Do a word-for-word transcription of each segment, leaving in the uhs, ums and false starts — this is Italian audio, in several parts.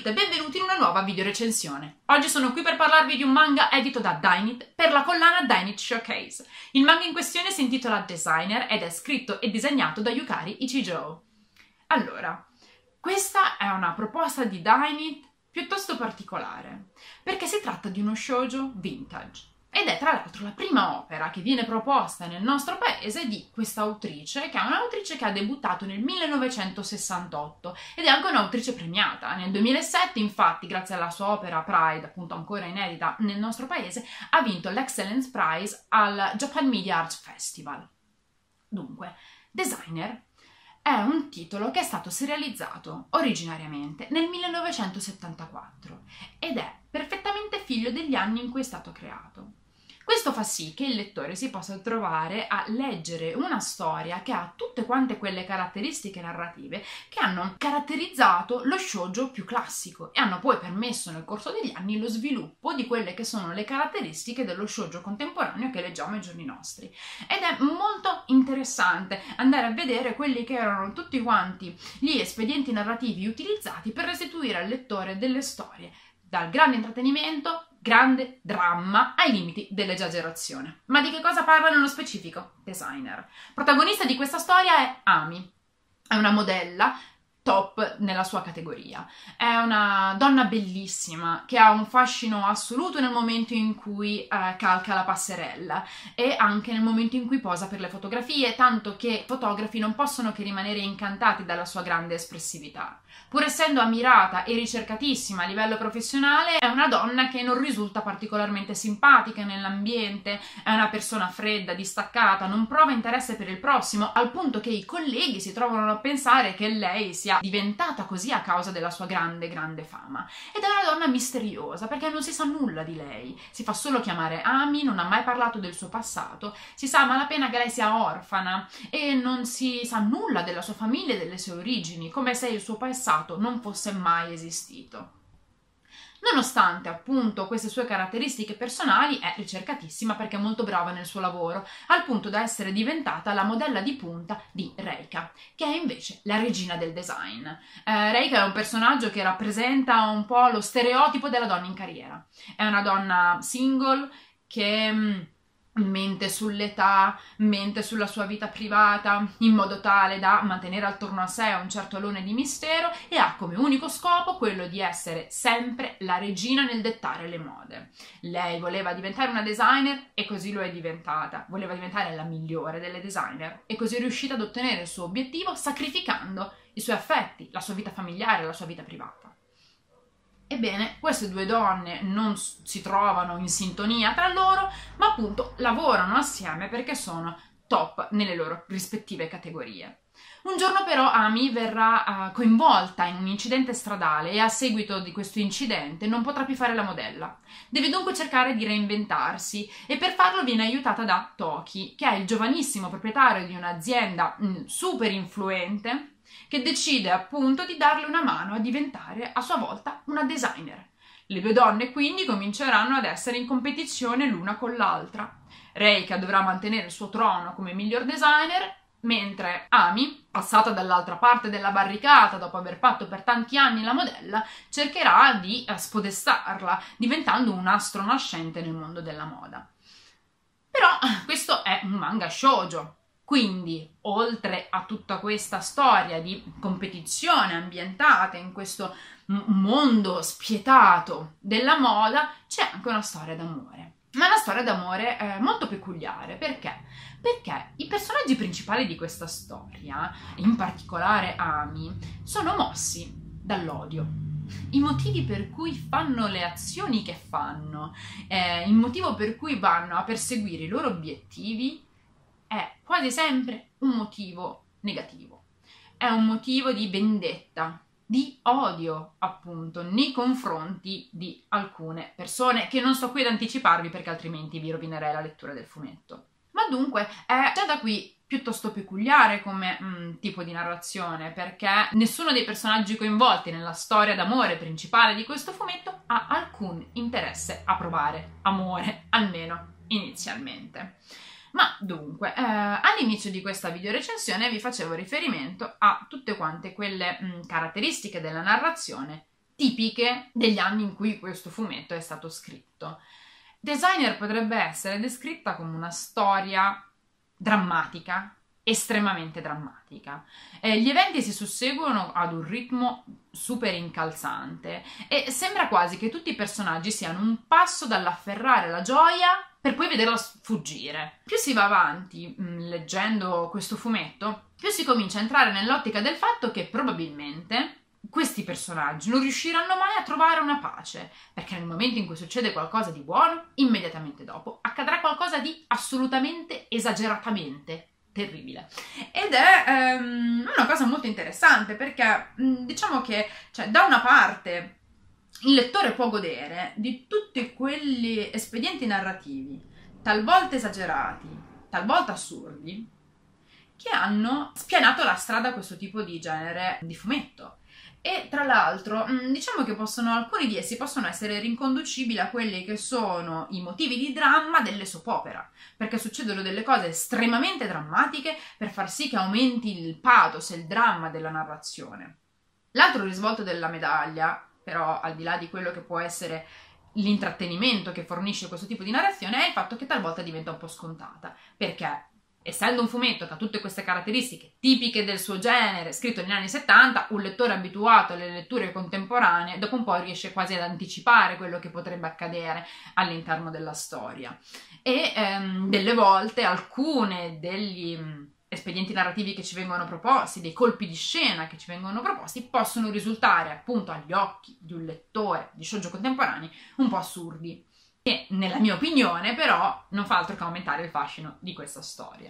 tutte e benvenuti in una nuova video recensione. Oggi sono qui per parlarvi di un manga edito da Dynit per la collana Dynit Showcase. Il manga in questione si intitola Designer ed è scritto e disegnato da Yukari Ichijo. Allora, questa è una proposta di Dynit piuttosto particolare, perché si tratta di uno shoujo vintage. Ed è tra l'altro la prima opera che viene proposta nel nostro paese di questa autrice, che è un'autrice che ha debuttato nel millenovecentosessantotto ed è anche un'autrice premiata. Nel duemilasette, infatti, grazie alla sua opera Pride, appunto ancora inedita nel nostro paese, ha vinto l'Excellence Prize al Japan Media Arts Festival. Dunque, Designer è un titolo che è stato serializzato originariamente nel millenovecentosettantaquattro ed è perfettamente figlio degli anni in cui è stato creato. Questo fa sì che il lettore si possa trovare a leggere una storia che ha tutte quante quelle caratteristiche narrative che hanno caratterizzato lo shoujo più classico e hanno poi permesso nel corso degli anni lo sviluppo di quelle che sono le caratteristiche dello shoujo contemporaneo che leggiamo ai giorni nostri. Ed è molto interessante andare a vedere quelli che erano tutti quanti gli espedienti narrativi utilizzati per restituire al lettore delle storie dal grande intrattenimento, grande dramma, ai limiti dell'esagerazione. Ma di che cosa parla nello specifico? Designer. Protagonista di questa storia è Ami. È una modella top nella sua categoria. È una donna bellissima che ha un fascino assoluto nel momento in cui eh, calca la passerella e anche nel momento in cui posa per le fotografie, tanto che i fotografi non possono che rimanere incantati dalla sua grande espressività. Pur essendo ammirata e ricercatissima a livello professionale, è una donna che non risulta particolarmente simpatica nell'ambiente, è una persona fredda, distaccata, non prova interesse per il prossimo, al punto che i colleghi si trovano a pensare che lei sia diventata così a causa della sua grande, grande fama. Ed è una donna misteriosa, perché non si sa nulla di lei. Si fa solo chiamare Ami, non ha mai parlato del suo passato, si sa a malapena che lei sia orfana e non si sa nulla della sua famiglia e delle sue origini, come se il suo passato non fosse mai esistito. Nonostante appunto queste sue caratteristiche personali, è ricercatissima perché è molto brava nel suo lavoro, al punto da essere diventata la modella di punta di Reika, che è invece la regina del design. Eh, Reika è un personaggio che rappresenta un po' lo stereotipo della donna in carriera. È una donna single che mh, mente sull'età, mente sulla sua vita privata, in modo tale da mantenere attorno a sé un certo alone di mistero e ha come unico scopo quello di essere sempre la regina nel dettare le mode. Lei voleva diventare una designer e così lo è diventata, voleva diventare la migliore delle designer e così è riuscita ad ottenere il suo obiettivo sacrificando i suoi affetti, la sua vita familiare, la sua vita privata. Ebbene, queste due donne non si trovano in sintonia tra loro, ma appunto lavorano assieme perché sono top nelle loro rispettive categorie. Un giorno però Ami verrà uh, coinvolta in un incidente stradale e a seguito di questo incidente non potrà più fare la modella. Deve dunque cercare di reinventarsi e per farlo viene aiutata da Toki, che è il giovanissimo proprietario di un'azienda mh, super influente, che decide appunto di darle una mano a diventare a sua volta una designer. Le due donne quindi cominceranno ad essere in competizione l'una con l'altra. Reika dovrà mantenere il suo trono come miglior designer, mentre Ami, passata dall'altra parte della barricata dopo aver fatto per tanti anni la modella, cercherà di spodestarla, diventando un astro nascente nel mondo della moda. Però questo è un manga shoujo. Quindi, oltre a tutta questa storia di competizione ambientata in questo mondo spietato della moda, c'è anche una storia d'amore. Ma è una storia d'amore eh, molto peculiare. Perché? Perché i personaggi principali di questa storia, in particolare Ami, sono mossi dall'odio. I motivi per cui fanno le azioni che fanno, eh, il motivo per cui vanno a perseguire i loro obiettivi, è quasi sempre un motivo negativo. È un motivo di vendetta, di odio, appunto, nei confronti di alcune persone, che non sto qui ad anticiparvi perché altrimenti vi rovinerei la lettura del fumetto. Ma dunque è già da qui piuttosto peculiare come mh, tipo di narrazione, perché nessuno dei personaggi coinvolti nella storia d'amore principale di questo fumetto ha alcun interesse a provare amore, almeno inizialmente. Ma dunque, eh, all'inizio di questa videorecensione vi facevo riferimento a tutte quante quelle mh, caratteristiche della narrazione tipiche degli anni in cui questo fumetto è stato scritto. Designer potrebbe essere descritta come una storia drammatica, estremamente drammatica. Eh, gli eventi si susseguono ad un ritmo super incalzante e sembra quasi che tutti i personaggi siano un passo dall'afferrare la gioia per poi vederla sfuggire. Più si va avanti mh, leggendo questo fumetto, più si comincia a entrare nell'ottica del fatto che probabilmente questi personaggi non riusciranno mai a trovare una pace, perché nel momento in cui succede qualcosa di buono, immediatamente dopo accadrà qualcosa di assolutamente esageratamente terribile. Ed è um, una cosa molto interessante, perché mh, diciamo che, cioè, da una parte il lettore può godere di tutti quegli espedienti narrativi, talvolta esagerati, talvolta assurdi, che hanno spianato la strada a questo tipo di genere di fumetto. E tra l'altro, diciamo che possono, alcuni di essi possono essere riconducibili a quelli che sono i motivi di dramma delle soap opera, perché succedono delle cose estremamente drammatiche per far sì che aumenti il pathos e il dramma della narrazione. L'altro risvolto della medaglia, però, al di là di quello che può essere l'intrattenimento che fornisce questo tipo di narrazione, è il fatto che talvolta diventa un po' scontata, perché essendo un fumetto che ha tutte queste caratteristiche tipiche del suo genere, scritto negli anni settanta, un lettore abituato alle letture contemporanee dopo un po' riesce quasi ad anticipare quello che potrebbe accadere all'interno della storia. E ehm, delle volte alcune degli mh, espedienti narrativi che ci vengono proposti, dei colpi di scena che ci vengono proposti, possono risultare appunto agli occhi di un lettore di shoujo contemporanei un po' assurdi, che nella mia opinione però non fa altro che aumentare il fascino di questa storia.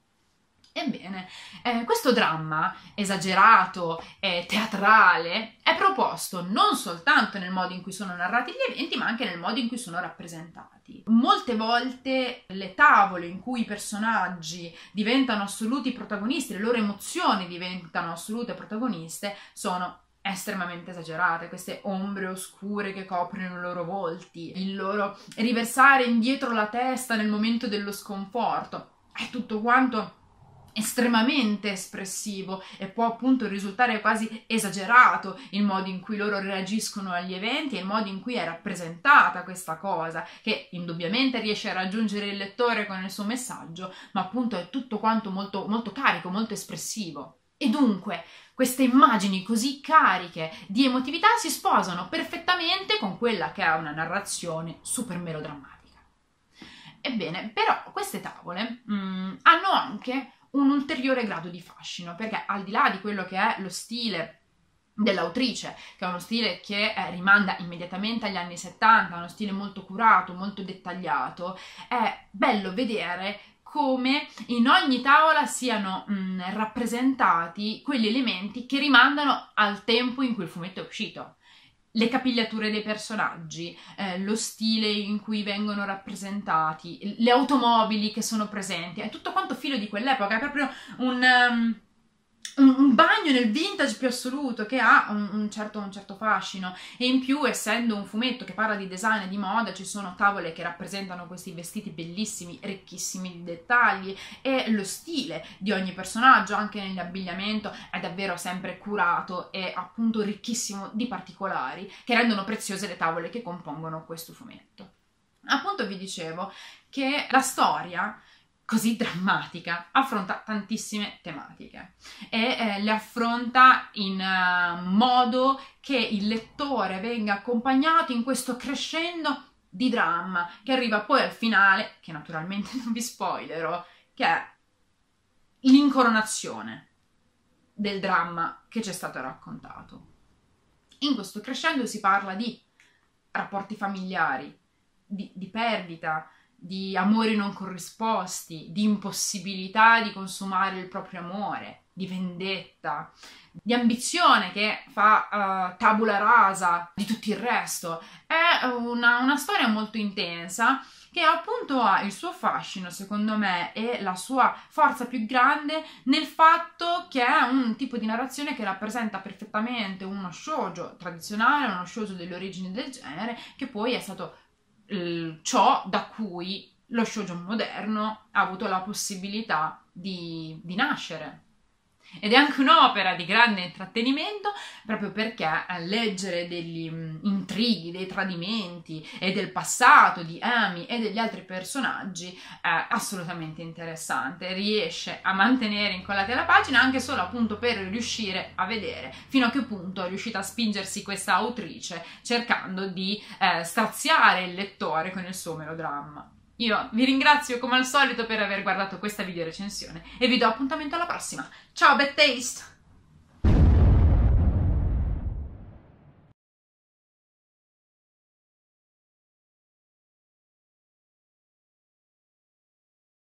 Ebbene, eh, questo dramma esagerato e teatrale è proposto non soltanto nel modo in cui sono narrati gli eventi, ma anche nel modo in cui sono rappresentati. Molte volte le tavole in cui i personaggi diventano assoluti protagonisti, le loro emozioni diventano assolute protagoniste, sono estremamente esagerate, queste ombre oscure che coprono i loro volti, il loro riversare indietro la testa nel momento dello sconforto, è tutto quanto estremamente espressivo e può appunto risultare quasi esagerato il modo in cui loro reagiscono agli eventi e il modo in cui è rappresentata questa cosa, che indubbiamente riesce a raggiungere il lettore con il suo messaggio, ma appunto è tutto quanto molto, molto carico, molto espressivo. E dunque queste immagini così cariche di emotività si sposano perfettamente con quella che è una narrazione super melodrammatica. Ebbene, però queste tavole mh, hanno anche un ulteriore grado di fascino, perché al di là di quello che è lo stile dell'autrice, che è uno stile che eh, rimanda immediatamente agli anni settanta, uno stile molto curato, molto dettagliato, è bello vedere come in ogni tavola siano mh, rappresentati quegli elementi che rimandano al tempo in cui il fumetto è uscito. Le capigliature dei personaggi, eh, lo stile in cui vengono rappresentati, le automobili che sono presenti, è tutto quanto filo di quell'epoca, è proprio un, um, un, un bagno nel vintage più assoluto che ha un, un, certo, un certo fascino. E in più, essendo un fumetto che parla di design e di moda, ci sono tavole che rappresentano questi vestiti bellissimi, ricchissimi di dettagli, e lo stile di ogni personaggio, anche nell'abbigliamento, è davvero sempre curato e appunto ricchissimo di particolari che rendono preziose le tavole che compongono questo fumetto. Appunto vi dicevo che la storia così drammatica affronta tantissime tematiche e eh, le affronta in uh, modo che il lettore venga accompagnato in questo crescendo di dramma che arriva poi al finale, che naturalmente non vi spoilerò, che è l'incoronazione del dramma che ci è stato raccontato. In questo crescendo si parla di rapporti familiari, di, di perdita, di amori non corrisposti, di impossibilità di consumare il proprio amore, di vendetta, di ambizione che fa uh, tabula rasa di tutto il resto. È una, una storia molto intensa che appunto ha il suo fascino, secondo me, e la sua forza più grande nel fatto che è un tipo di narrazione che rappresenta perfettamente uno shoujo tradizionale, uno shoujo delle origini del genere, che poi è stato ciò da cui lo shoujo moderno ha avuto la possibilità di, di nascere. Ed è anche un'opera di grande intrattenimento, proprio perché leggere degli intrighi, dei tradimenti e del passato di Amy e degli altri personaggi è assolutamente interessante. Riesce a mantenere incollati alla pagina anche solo appunto per riuscire a vedere fino a che punto è riuscita a spingersi questa autrice cercando di eh, straziare il lettore con il suo melodramma. Io vi ringrazio come al solito per aver guardato questa video recensione e vi do appuntamento alla prossima. Ciao, bad taste!